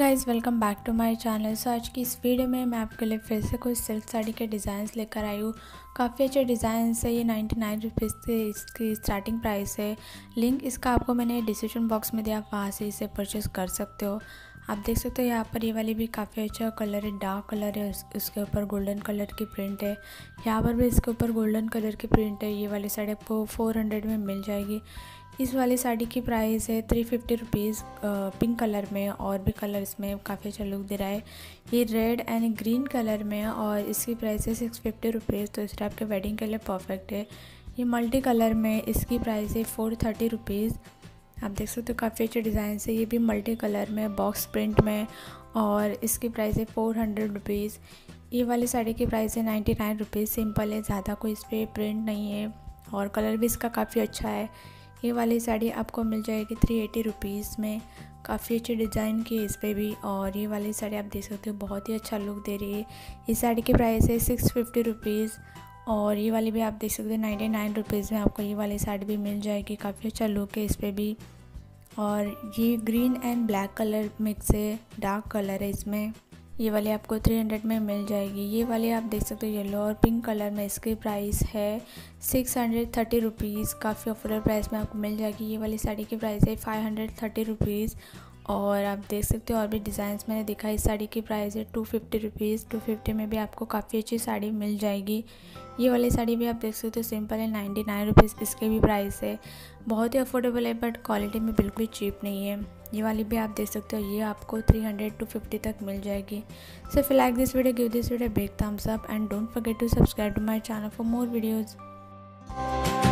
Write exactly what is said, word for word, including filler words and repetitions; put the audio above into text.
Guys, welcome back to my channel. So आज की इस वीडियो में मैं आपके लिए फिर से कुछ सिल्क साड़ी के डिज़ाइंस लेकर आई हूँ। काफ़ी अच्छे डिज़ाइंस है। ये नाइन्टी नाइन रुपीज़ से इसकी स्टार्टिंग प्राइस है। लिंक इसका आपको मैंने डिस्क्रिप्शन बॉक्स में दिया, आप वहाँ से इसे परचेज़ कर सकते हो। आप देख सकते हो यहाँ पर ये वाली भी काफ़ी अच्छा कलर है, डार्क कलर है, उस, उसके ऊपर गोल्डन कलर की प्रिंट है। यहाँ पर भी इसके ऊपर गोल्डन कलर की प्रिंट है। ये वाली साड़ी आपको फोर हंड्रेड में मिल जाएगी। इस वाली साड़ी की प्राइस है three fifty rupees pink colour में, और भी कलर इसमें काफ़ी अच्छा लुक दे रहा है। ये रेड एंड ग्रीन कलर में, और इसकी प्राइस है सिक्स फिफ्टी रुपीज़। तो इस टाइप के वेडिंग के लिए परफेक्ट है। ये मल्टी कलर में, इसकी प्राइस है फोर थर्टी रुपीज़। आप देख सकते हो काफ़ी अच्छे डिज़ाइन है। ये भी मल्टी कलर में, बॉक्स प्रिंट में, और इसकी प्राइस है फोर हंड्रेड रुपीज़। ये वाली साड़ी की प्राइस है नाइन्टी नाइन रुपीज़। सिंपल है, ज़्यादा कोई इस पर प्रिंट नहीं है, और कलर भी इसका काफ़ी अच्छा है। ये वाली साड़ी आपको मिल जाएगी थ्री एटी रुपीज़ में। काफ़ी अच्छी डिज़ाइन की है इस पर भी, और ये वाली साड़ी आप देख सकते हो बहुत ही अच्छा लुक दे रही है। इस साड़ी की प्राइस है सिक्स फिफ्टी रुपीज़, और ये वाली भी आप देख सकते हो नाइन्टी नाइन रुपीज़ में आपको ये वाली साड़ी भी मिल जाएगी। काफ़ी अच्छा लुक है इस पर भी। और ये green and black colour mix है, डार्क कलर है इसमें। ये वाली आपको थ्री हंड्रेड में मिल जाएगी। ये वाली आप देख सकते हो येलो और पिंक कलर में, इसकी प्राइस है सिक्स हंड्रेड थर्टी रुपीज़। काफ़ी अफोर्डेबल प्राइस में आपको मिल जाएगी। ये वाली साड़ी की प्राइस है फाइव हंड्रेड थर्टी रुपीज़। और आप देख सकते हो और भी डिज़ाइंस मैंने दिखा। इस साड़ी की प्राइस है two fifty rupees. Two fifty में भी आपको काफ़ी अच्छी साड़ी मिल जाएगी। ये वाली साड़ी भी आप देख सकते हो सिंपल है, नाइन्टी नाइन रुपीज़ इसके भी प्राइस है। बहुत ही अफोर्डेबल है, बट क्वालिटी में बिल्कुल चीप नहीं है। ये वाली भी आप देख सकते हो, ये आपको थ्री हंड्रेड टू फिफ्टी तक मिल जाएगी। So if you like this video, give this video big thumbs up and don't forget to subscribe to my channel for more videos.